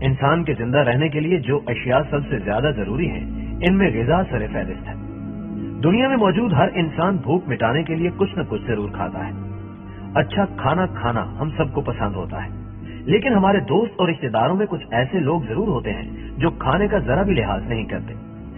انسان کے زندہ رہنے کے لیے جو اشیاء سب سے زیادہ ضروری ہیں ان میں غذا سر فہرست ہے۔ دنیا میں موجود ہر انسان بھوک مٹانے کے لیے کچھ نہ کچھ ضرور کھاتا ہے۔ اچھا کھانا کھانا ہم سب کو پسند ہوتا ہے، لیکن ہمارے دوست اور رشتے داروں میں کچھ ایسے لوگ ضرور ہوتے ہیں جو کھانے کا ذرا بھی لحاظ نہیں کرتے،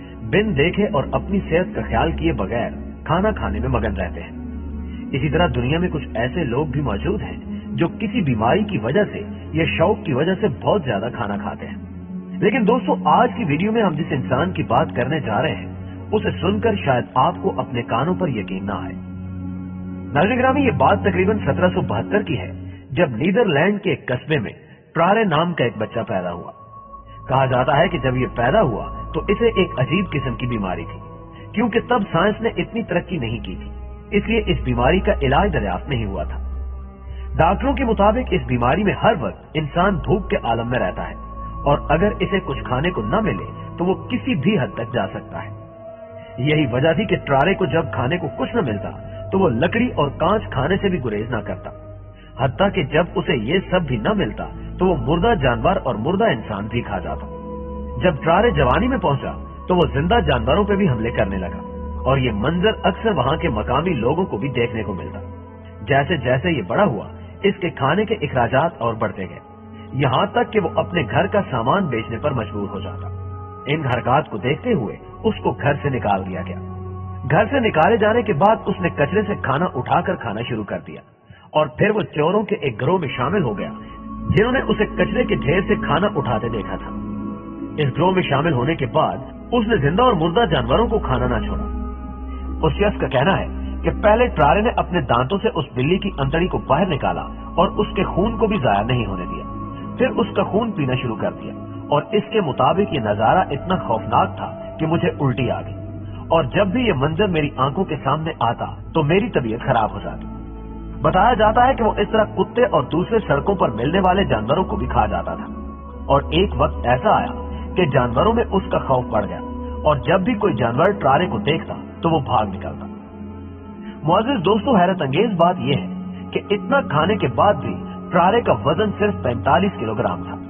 بن دیکھے اور اپنی صحت کا خیال کیے بغیر کھانا کھانے میں مگن رہتے ہیں۔ اسی طرح دنیا میں کچھ ایسے لوگ بھی موجود ہیں جو کسی بیماری کی وجہ سے یا شوق کی وجہ سے بہت زیادہ کھانا کھاتے ہیں۔ لیکن دوستو، آج کی ویڈیو میں ہم جس انسان کی بات کرنے جا رہے ہیں اسے سن کر شاید آپ کو اپنے کانوں پر یقین نہ آئے۔ ناظرین گرامی، یہ بات تقریباً 1772 کی ہے، جب نیدرلینڈ کے ایک قصبے میں ٹرارے نام کا ایک بچہ پیدا ہوا۔ کہا جاتا ہے کہ جب یہ پیدا ہوا تو اسے ایک عجیب قسم کی بیماری تھی، کیونکہ تب سائنس نے اتنی ترقی نہیں کی تھی، اس لیے اس بیماری کا علاج دریافت نہیں ہوا تھا۔ ڈاکٹروں کے مطابق اس بیماری میں ہر وقت انسان بھوک کے عالم میں رہتا ہے، اور اگر اسے کچھ کھانے کو نہ ملے تو وہ کسی بھی حد تک جا سکتا ہے۔ یہی وجہ تھی کہ ٹرارے کو جب کھانے کو کچھ نہ ملتا تو وہ لکڑی اور کانچ کھانے سے بھی گریز نہ کرتا، حتیٰ کہ جب اسے یہ سب بھی نہ ملتا تو وہ مردہ جانور اور مردہ انسان بھی کھا جاتا۔ جب ٹرارے جوانی میں پہنچا تو وہ زندہ جانوروں پہ بھی حملے کرنے لگا، اور یہ منظر اکثر وہاں کے مقامی لوگوں کو بھی دیکھنے کو ملتا۔ جیسے جیسے یہ بڑا ہوا اس کے کھانے کے اخراجات اور بڑھتے گئے، یہاں تک کہ وہ اپنے گھر کا سامان بیچنے پر مجبور ہو جاتا۔ ان حرکات کو دیکھتے ہوئے اس کو گھر سے نکال دیا گیا۔ گھر سے نکالے جانے کے بعد اس نے کچرے سے کھانا اٹھا کر کھانا شروع کر دیا، اور پھر وہ چوروں کے ایک گروہ میں شامل ہو گیا جنہوں نے اسے کچرے کے ڈھیر سے کھانا اٹھاتے دیکھا تھا۔ اس گروہ میں شامل ہونے کے بعد اس نے زندہ اور مردہ جانوروں کو کھانا نہ چھوڑا۔ اس شخص کا کہنا ہے کہ پہلے ٹرارے نے اپنے دانتوں سے اس بلی کی انتڑی کو باہر نکالا اور اس کے خون کو بھی ضائع نہیں ہونے دیا، پھر اس کا خون پینا شروع کر دیا، اور اس کے مطابق یہ نظارہ اتنا خوفناک تھا کہ مجھے الٹی آ گئی، اور جب بھی یہ منظر میری آنکھوں کے سامنے آتا تو میری طبیعت خراب ہو جاتی۔ بتایا جاتا ہے کہ وہ اس طرح کتے اور دوسرے سڑکوں پر ملنے والے جانوروں کو بھی کھا جاتا تھا، اور ایک وقت ایسا آیا کہ جانوروں میں اس کا خوف بڑھ گیا، اور جب بھی کوئی جانور ٹرارے کو دیکھتا تو وہ بھاگ نکلتا۔ معزز دوستو، حیرت انگیز بات یہ ہے کہ اتنا کھانے کے بعد بھی ٹرارے کا وزن صرف 45 کلو گرام تھا۔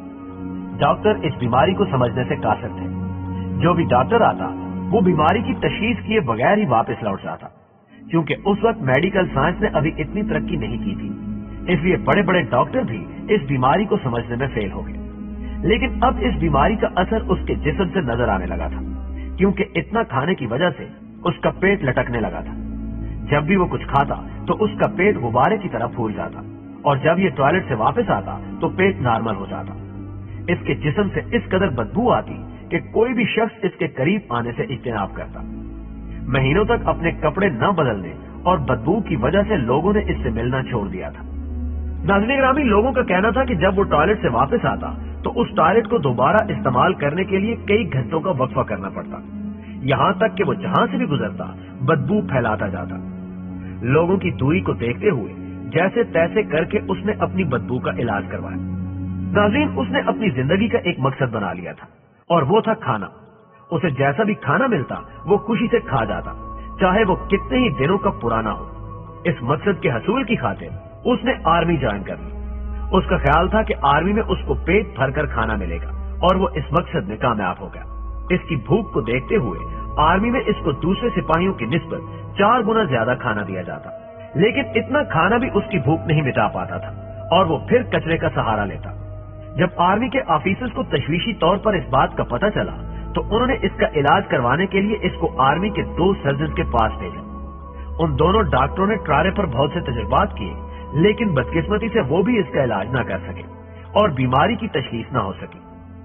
ڈاکٹر اس بیماری کو سمجھنے سے قاصر تھے۔ جو بھی ڈاکٹر آتا وہ بیماری کی تشخیص کیے بغیر ہی واپس لوٹ جاتا، کیونکہ اس وقت میڈیکل سائنس نے ابھی اتنی ترقی نہیں کی تھی، اس لیے بڑے بڑے ڈاکٹر بھی اس بیماری کو سمجھنے میں فیل ہو گئے۔ لیکن اب اس بیماری کا اثر اس کے جسم سے نظر آنے لگا تھا، کیونکہ اتنا کھانے کی وجہ سے اس کا پیٹ لٹکنے لگا تھا۔ جب بھی وہ کچھ کھاتا تو اس کا پیٹ غبارے کی طرح پھول جاتا، اور جب یہ ٹوائلٹ سے واپس آتا تو پیٹ نارمل ہو جاتا۔ اس کے جسم سے اس قدر بدبو آتی کہ کوئی بھی شخص اس کے قریب آنے سے اجتناب کرتا۔ مہینوں تک اپنے کپڑے نہ بدلنے اور بدبو کی وجہ سے لوگوں نے اس سے ملنا چھوڑ دیا تھا۔ ناظرین گرامی، لوگوں کا کہنا تھا کہ جب وہ ٹوائلٹ سے واپس آتا تو اس ٹوائلٹ کو دوبارہ استعمال کرنے کے لیے کئی گھنٹوں کا وقفہ کرنا پڑتا، یہاں تک کہ وہ جہاں سے بھی گزرتا بدبو پھیلاتا جاتا۔ لوگوں کی دوری کو دیکھتے ہوئے جیسے تیسے کر کے اس نے اپنی بدبو کا علاج کروایا۔ ناظرین، اس نے اپنی زندگی کا ایک مقصد بنا لیا تھا، اور وہ تھا کھانا۔ اسے جیسا بھی کھانا ملتا وہ خوشی سے کھا جاتا، چاہے وہ کتنے ہی دنوں کا پرانا ہو۔ اس مقصد کے حصول کی خاطر اس نے آرمی جوائن کر لی۔ اس کا خیال تھا کہ آرمی میں اس کو پیٹ بھر کر کھانا ملے گا، اور وہ اس مقصد میں کامیاب ہو گیا۔ اس کی بھوک کو دیکھتے ہوئے آرمی میں اس کو دوسرے سپاہیوں کی نسبت 4 گنا زیادہ کھانا دیا جاتا، لیکن اتنا کھانا بھی اس کی بھوک نہیں مٹا پاتا تھا، اور وہ پھر کچرے کا سہارا لیتا۔ جب آرمی کے آفیسرز کو تشویشی طور پر اس بات کا پتہ چلا تو انہوں نے اس کا علاج کروانے کے لیے اس کو آرمی کے 2 سرجن کے پاس بھیجا۔ ان دونوں ڈاکٹروں نے ٹرارے پر بہت سے تجربات کیے، لیکن بدقسمتی سے وہ بھی اس کا علاج نہ کر سکے اور بیماری کی تشخیص نہ ہو سکی۔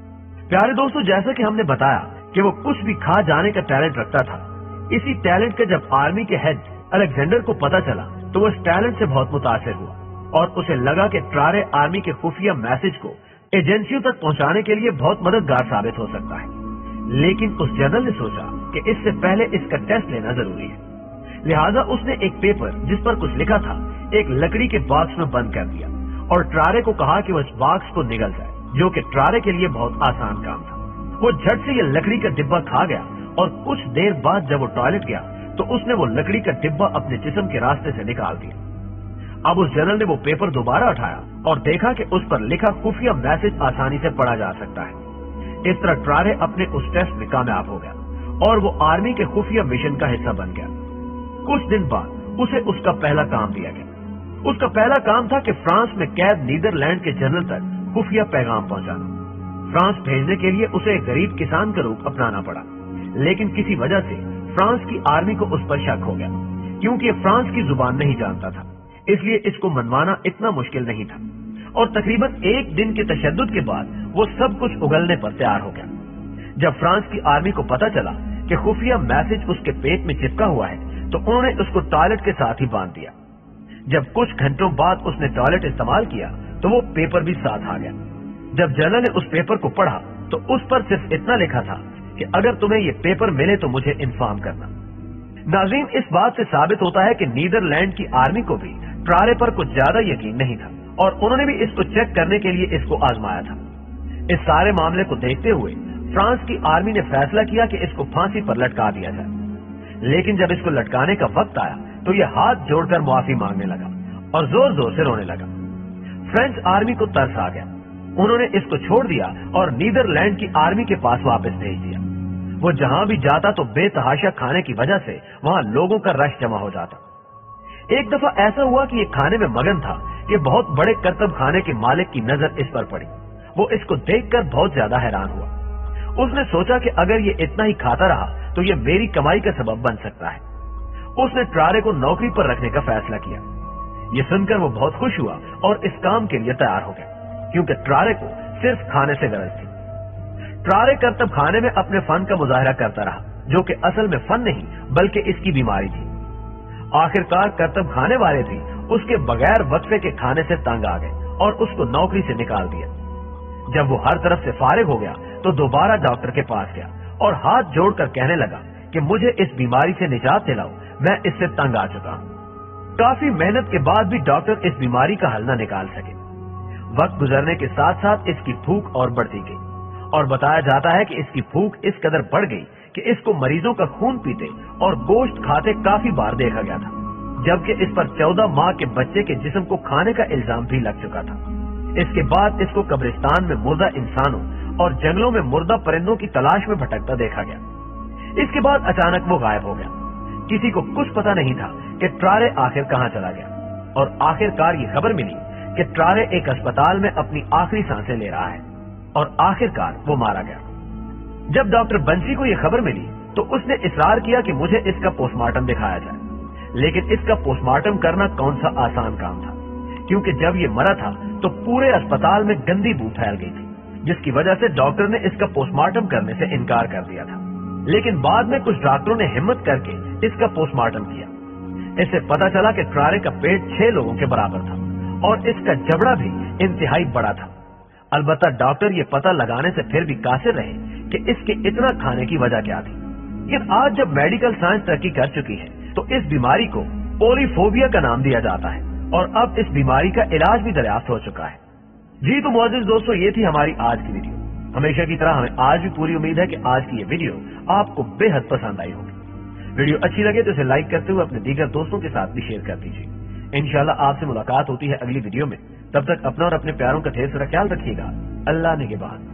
پیارے دوستو، جیسا کہ ہم نے بتایا کہ وہ کچھ بھی کھا جانے کا ٹیلنٹ رکھتا تھا، اسی ٹیلنٹ کا جب آرمی کے ہیڈ الیگزینڈر کو پتہ چلا تو وہ اس ٹیلنٹ سے بہت متاثر ہوا، اور اسے لگا کہ ٹرارے آرمی کے خفیہ میسج کو ایجنسیوں تک پہنچانے کے لیے بہت مددگار ثابت ہو سکتا ہے۔ لیکن اس جنرل نے سوچا کہ اس سے پہلے اس کا ٹیسٹ لینا ضروری ہے، لہٰذا اس نے ایک پیپر جس پر کچھ لکھا تھا ایک لکڑی کے باکس میں بند کر دیا، اور ٹرارے کو کہا کہ وہ اس باکس کو نگل جائے، جو کہ ٹرارے کے لیے بہت آسان کام تھا۔ وہ جھٹ سے یہ لکڑی کا ڈبہ کھا گیا، اور کچھ دیر بعد جب وہ ٹوائلٹ گیا تو اس نے وہ لکڑی کا ڈبہ اپنے جسم کے راستے سے نکال دیا۔ अब उस जनरल ने वो पेपर दोबारा उठाया और देखा कि उस पर लिखा खुफिया मैसेज आसानी से पढ़ा जा सकता है। इस तरह ट्रारे अपने उस टेस्ट में कामयाब हो गया और वो आर्मी के खुफिया मिशन का हिस्सा बन गया। कुछ दिन बाद उसे उसका पहला काम दिया गया। उसका पहला काम था कि फ्रांस में कैद नीदरलैंड के जनरल तक खुफिया पैगाम पहुंचाना। फ्रांस भेजने के लिए उसे एक गरीब किसान का रूप अपनाना पड़ा, लेकिन किसी वजह से फ्रांस की आर्मी को उस पर शक हो गया। क्योंकि ये फ्रांस की जुबान नहीं जानता था, इसलिए इसको मनवाना इतना मुश्किल नहीं था। और तकरीबन एक दिन के तशद्दुद के बाद वो सब कुछ उगलने पर तैयार हो गया। जब फ्रांस की आर्मी को पता चला कि खुफिया मैसेज उसके पेट में चिपका हुआ है, तो उन्होंने उसको टॉयलेट के साथ ही बांध दिया। जब कुछ घंटों बाद उसने टॉयलेट इस्तेमाल किया तो वो पेपर भी साथ आ गया। जब जनरल ने उस पेपर को पढ़ा तो उस पर सिर्फ इतना लिखा था कि अगर तुम्हें ये पेपर मिले तो मुझे इन्फॉर्म करना। नाज़रीन, इस बात से साबित होता है कि नीदरलैंड की आर्मी को भी ट्रारे पर कुछ ज्यादा यकीन नहीं था और उन्होंने भी इसको चेक करने के लिए इसको आजमाया था। इस सारे मामले को देखते हुए फ्रांस की आर्मी ने फैसला किया कि इसको फांसी पर लटका दिया जाए। लेकिन जब इसको लटकाने का वक्त आया तो ये हाथ जोड़कर माफी मांगने लगा और जोर जोर से रोने लगा। फ्रेंच आर्मी को तरस आ गया। उन्होंने इसको छोड़ दिया और नीदरलैंड की आर्मी के पास वापस भेज दिया। वो जहां भी जाता तो बेतहाशा खाने की वजह से वहां लोगों का रश जमा हो जाता। एक दफा ऐसा हुआ कि ये खाने में मगन था कि बहुत बड़े करतब खाने के मालिक की नजर इस पर पड़ी। वो इसको देखकर बहुत ज्यादा हैरान हुआ। उसने सोचा कि अगर ये इतना ही खाता रहा तो ये मेरी कमाई का सबब बन सकता है। उसने ट्रारे को नौकरी पर रखने का फैसला किया। ये सुनकर वो बहुत खुश हुआ और इस काम के लिए तैयार हो गया, क्योंकि ट्रारे को सिर्फ खाने से गरज थी। ट्रारे करतब खाने में अपने फन का मुजाहरा करता रहा, जो कि असल में फन नहीं बल्कि इसकी बीमारी थी। आखिरकार करतब खाने वाले भी उसके बगैर वक्फे के खाने से तंग आ गए और उसको नौकरी से निकाल दिया। जब वो हर तरफ से फारिग हो गया तो दोबारा डॉक्टर के पास गया और हाथ जोड़कर कहने लगा कि मुझे इस बीमारी से निजात दिलाओ, मैं इससे तंग आ चुका हूँ। काफी मेहनत के बाद भी डॉक्टर इस बीमारी का हल न निकाल सके। वक्त गुजरने के साथ साथ इसकी भूख और बढ़ती गई और बताया जाता है कि इसकी भूख इस कदर बढ़ गई कि इसको मरीजों का खून पीते और गोश्त खाते काफी बार देखा गया था, जबकि इस पर 14 माह के बच्चे के जिस्म को खाने का इल्जाम भी लग चुका था। इसके बाद इसको कब्रिस्तान में मुर्दा इंसानों और जंगलों में मुर्दा परिंदों की तलाश में भटकता देखा गया। इसके बाद अचानक वो गायब हो गया। किसी को कुछ पता नहीं था कि ट्रारे आखिर कहाँ चला गया और आखिरकार ये खबर मिली कि ट्रारे एक अस्पताल में अपनी आखिरी सांसें ले रहा है और आखिरकार वो मारा गया। जब डॉक्टर बंसी को ये खबर मिली तो उसने इसरार किया कि मुझे इसका पोस्टमार्टम दिखाया जाए, लेकिन इसका पोस्टमार्टम करना कौन सा आसान काम था, क्योंकि जब ये मरा था तो पूरे अस्पताल में गंदी बू फैल गई थी, जिसकी वजह से डॉक्टर ने इसका पोस्टमार्टम करने से इनकार कर दिया था। लेकिन बाद में कुछ डॉक्टरों ने हिम्मत करके इसका पोस्टमार्टम किया। इससे पता चला कि ट्रारे का पेट 6 लोगों के बराबर था और इसका जबड़ा भी इंतहाई बड़ा था। अलबत्ता डॉक्टर ये पता लगाने से फिर भी कासिर रहे कि इसके इतना खाने की वजह क्या थी। लेकिन आज जब मेडिकल साइंस तरक्की कर चुकी है तो इस बीमारी को पोलीफोबिया का नाम दिया जाता है और अब इस बीमारी का इलाज भी दरियाफ्त हो चुका है। जी तो मुअज़्ज़िज़ दोस्तों, ये थी हमारी आज की वीडियो। हमेशा की तरह हमें आज भी पूरी उम्मीद है कि आज की ये वीडियो आपको बेहद पसंद आई होगी। वीडियो अच्छी लगे तो इसे लाइक करते हुए अपने दीगर दोस्तों के साथ भी शेयर कर दीजिए। इंशाल्लाह आपसे मुलाकात होती है अगली वीडियो में। तब तक अपना और अपने प्यारों का ढेर सारा ख्याल रखिएगा। अल्लाह निगहबान।